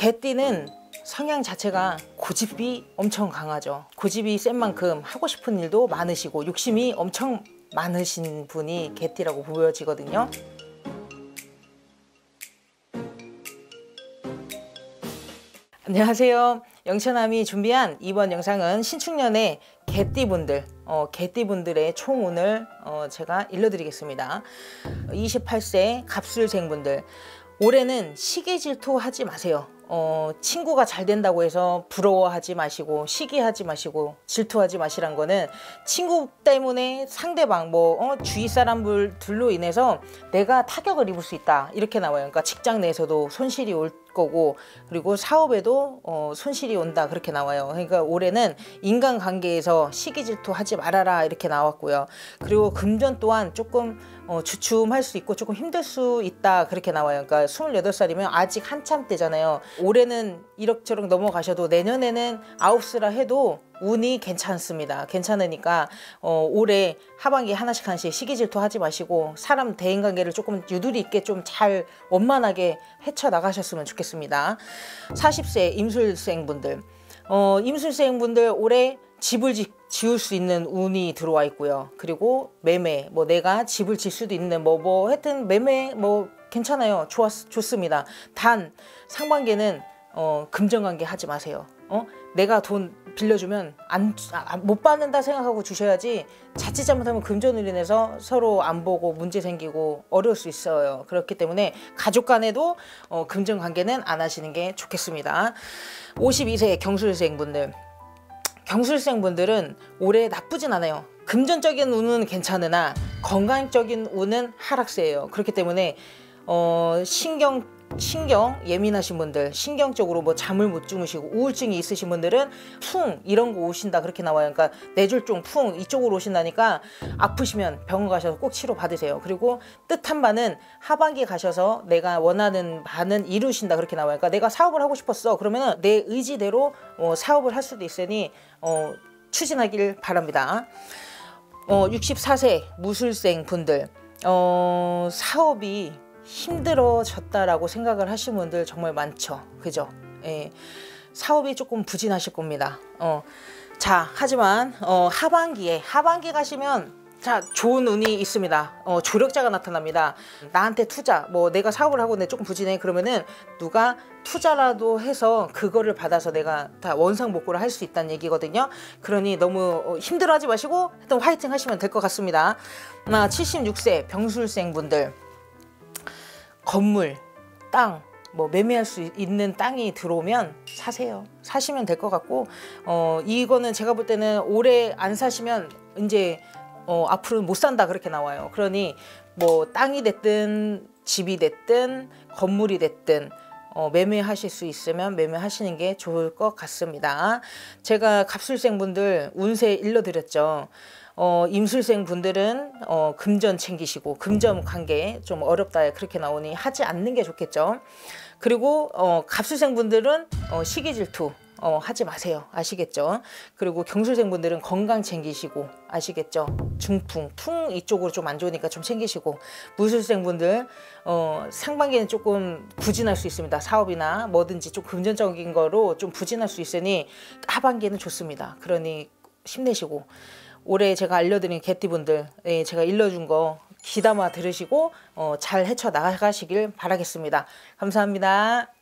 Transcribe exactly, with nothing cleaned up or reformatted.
개띠는 성향 자체가 고집이 엄청 강하죠. 고집이 센 만큼 하고 싶은 일도 많으시고 욕심이 엄청 많으신 분이 개띠라고 보여지거든요. 안녕하세요. 영천함이 준비한 이번 영상은 신축년의 개띠분들 어, 개띠분들의 총운을 어, 제가 일러드리겠습니다. 이십팔 세 갑술생분들, 올해는 시기 질투하지 마세요. 어, 친구가 잘 된다고 해서 부러워하지 마시고 시기하지 마시고 질투하지 마시란 거는 친구 때문에 상대방 뭐 어, 주위 사람들로 인해서 내가 타격을 입을 수 있다 이렇게 나와요. 그러니까 직장 내에서도 손실이 올 거고, 그리고 사업에도 어, 손실이 온다 그렇게 나와요. 그러니까 올해는 인간관계에서 시기 질투하지 말아라 이렇게 나왔고요. 그리고 금전 또한 조금 어, 주춤할 수 있고 조금 힘들 수 있다 그렇게 나와요. 그러니까 스물여덟 살이면 아직 한참 때잖아요. 올해는 이럭저럭 넘어가셔도 내년에는 아홉수라 해도 운이 괜찮습니다. 괜찮으니까 어, 올해 하반기 하나씩 하나씩 시기 질투하지 마시고 사람 대인관계를 조금 유두리 있게 좀 잘 원만하게 헤쳐나가셨으면 좋겠습니다. 사십 세 임술생분들, 어, 임술생분들 올해 집을 지, 지을 수 있는 운이 들어와 있고요. 그리고 매매, 뭐 내가 집을 질 수도 있는 뭐 뭐 하여튼 매매 뭐 괜찮아요. 좋았, 좋습니다. 단 상반기는 어, 금전관계 하지 마세요. 어? 내가 돈 빌려주면 안, 아, 못 받는다 생각하고 주셔야지, 자칫 잘못하면 금전으로 인해서 서로 안 보고 문제 생기고 어려울 수 있어요. 그렇기 때문에 가족 간에도 어, 금전관계는 안 하시는 게 좋겠습니다. 오십이 세 경술생분들, 경술생분들은 올해 나쁘진 않아요. 금전적인 운은 괜찮으나 건강적인 운은 하락세예요. 그렇기 때문에 어, 신경 신경 예민하신 분들, 신경적으로 뭐 잠을 못 주무시고 우울증이 있으신 분들은 풍 이런 거 오신다 그렇게 나와요. 그러니까 뇌졸중, 풍 이쪽으로 오신다니까 아프시면 병원 가셔서 꼭 치료 받으세요. 그리고 뜻한 바는 하반기 가셔서 내가 원하는 바는 이루신다 그렇게 나와요. 그러니까 내가 사업을 하고 싶었어 그러면 내 의지대로 어, 사업을 할 수도 있으니 어, 추진하길 바랍니다. 어, 육십사 세 무술생 분들, 어, 사업이 힘들어졌다라고 생각을 하시는 분들 정말 많죠. 그죠? 예. 사업이 조금 부진하실 겁니다. 어. 자, 하지만 어, 하반기에 하반기 가시면 자, 좋은 운이 있습니다. 어, 조력자가 나타납니다. 나한테 투자, 뭐 내가 사업을 하고 내 조금 부진해 그러면은 누가 투자라도 해서 그거를 받아서 내가 다 원상복구를 할 수 있다는 얘기거든요. 그러니 너무 힘들어하지 마시고 하여튼 화이팅 하시면 될 것 같습니다. 아, 칠십육 세 병술생분들, 건물, 땅, 뭐 매매할 수 있는 땅이 들어오면 사세요. 사시면 될 것 같고, 어, 이거는 제가 볼 때는 올해 안 사시면 이제 어, 앞으로는 못 산다 그렇게 나와요. 그러니 뭐 땅이 됐든 집이 됐든 건물이 됐든 어, 매매하실 수 있으면 매매하시는 게 좋을 것 같습니다. 제가 갑술생분들 운세 일러드렸죠. 어, 임술생 분들은 어, 금전 챙기시고 금전 관계 좀 어렵다 그렇게 나오니 하지 않는 게 좋겠죠. 그리고 어, 갑술생 분들은 어, 시기 질투 어, 하지 마세요. 아시겠죠? 그리고 경술생 분들은 건강 챙기시고 아시겠죠? 중풍, 풍 이쪽으로 좀 안 좋으니까 좀 챙기시고, 무술생 분들 어, 상반기는 조금 부진할 수 있습니다. 사업이나 뭐든지 좀 금전적인 거로 좀 부진할 수 있으니 하반기는 좋습니다. 그러니 힘내시고, 올해 제가 알려드린 개띠분들, 예, 제가 일러준 거 귀담아 들으시고 어, 잘 헤쳐나가시길 바라겠습니다. 감사합니다.